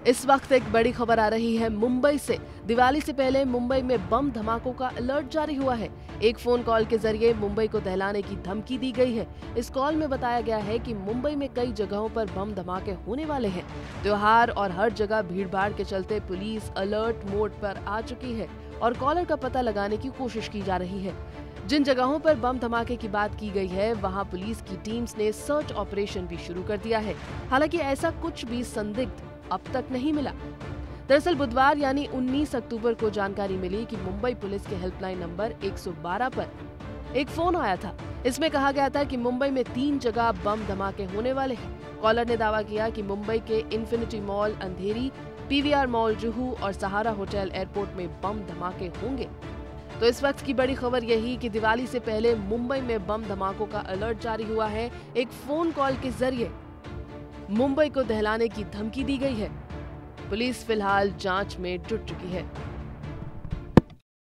इस वक्त एक बड़ी खबर आ रही है मुंबई से। दिवाली से पहले मुंबई में बम धमाकों का अलर्ट जारी हुआ है। एक फोन कॉल के जरिए मुंबई को दहलाने की धमकी दी गई है। इस कॉल में बताया गया है कि मुंबई में कई जगहों पर बम धमाके होने वाले हैं। त्योहार और हर जगह भीड़भाड़ के चलते पुलिस अलर्ट मोड पर आ चुकी है और कॉलर का पता लगाने की कोशिश की जा रही है। जिन जगहों पर बम धमाके की बात की गई है, वहां पुलिस की टीम्स ने सर्च ऑपरेशन भी शुरू कर दिया है। हालांकि ऐसा कुछ भी संदिग्ध अब तक नहीं मिला। दरअसल बुधवार यानी 19 अक्टूबर को जानकारी मिली कि मुंबई पुलिस के हेल्पलाइन नंबर 112 पर एक फोन आया था। इसमें कहा गया था कि मुंबई में 3 जगह बम धमाके होने वाले हैं। कॉलर ने दावा किया कि मुंबई के infinity mall Andheri, PVR mall Juhu और सहारा होटल एयरपोर्ट में बम धमाके होंगे। तो इस वक्त की बड़ी खबर यही कि दिवाली से पहले मुंबई में बम धमाकों का अलर्ट जारी हुआ है। एक फोन कॉल के जरिए मुंबई को दहलाने की धमकी दी गई है। पुलिस फिलहाल जांच में जुट चुकी है।